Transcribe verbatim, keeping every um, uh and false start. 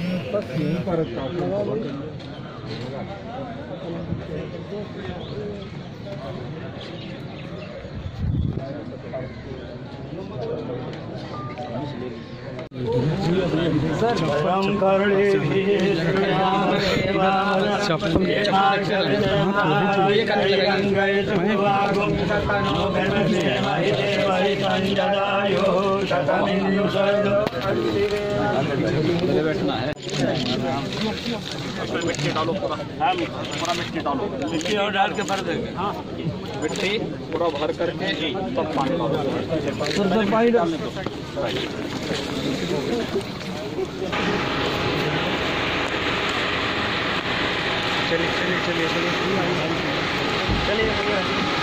बस यहीं पर बैठना है। मिट्टी डालो पूरा, पूरा मिट्टी डालो, मिट्टी और डाल के भर देंगे। हाँ, मिट्टी पूरा भर करके तब पानी डालो। पानी डालने दो। चलिए चलिए चलिए चलिए चलिए।